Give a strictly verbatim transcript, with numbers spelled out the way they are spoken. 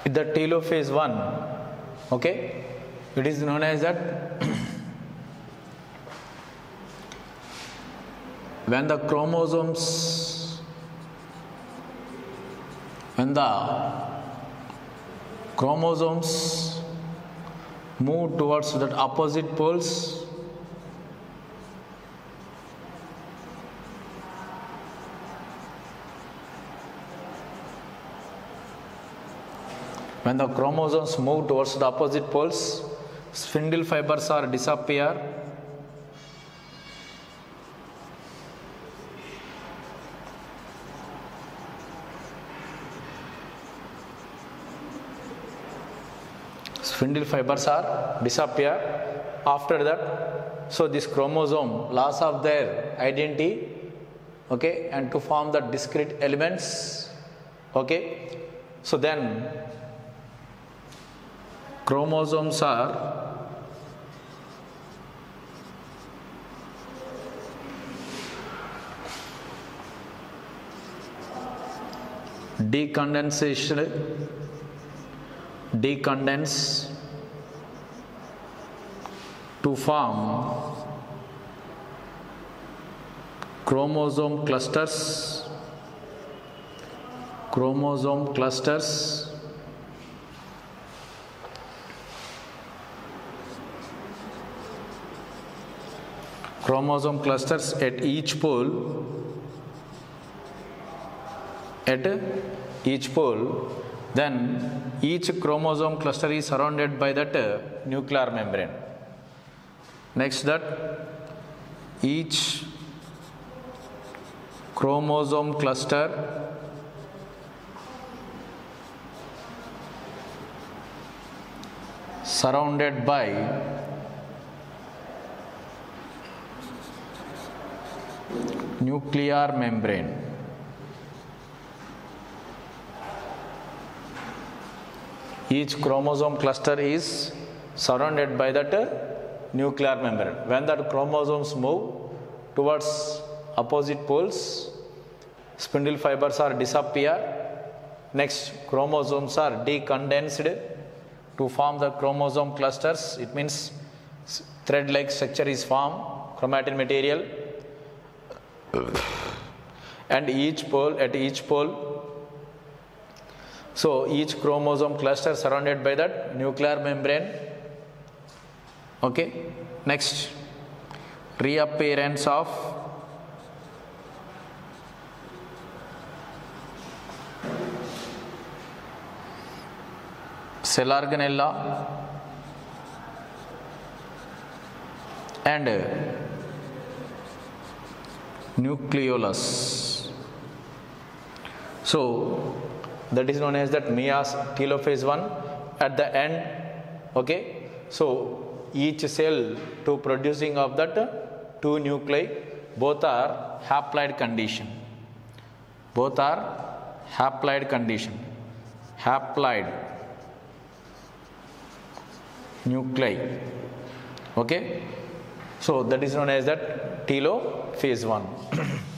the telophase one, okay, it is known as that when the chromosomes when the chromosomes move towards that opposite poles, when the chromosomes move towards the opposite poles, spindle fibers are disappear. Spindle fibers are disappear. After that, so this chromosome loss of their identity, okay, and to form the discrete elements, okay. So then chromosomes are decondensation decondense to form chromosome clusters chromosome clusters chromosome clusters at each pole at each pole. Then each chromosome cluster is surrounded by that uh, nuclear membrane. Next, that each chromosome cluster surrounded by nuclear membrane. Each chromosome cluster is surrounded by that uh, nuclear membrane. When that chromosomes move towards opposite poles, spindle fibers are disappear. Next, chromosomes are decondensed to form the chromosome clusters. It means thread-like structure is formed, chromatin material, and each pole at each pole. So each chromosome cluster surrounded by that nuclear membrane. Okay. Next, reappearance of cell organella and nucleolus. So that is known as that Meiosis telophase one. At the end, okay, so each cell to producing of that two nuclei, both are haploid condition. Both are haploid condition. Haploid nuclei. Okay, so that is known as that telophase one.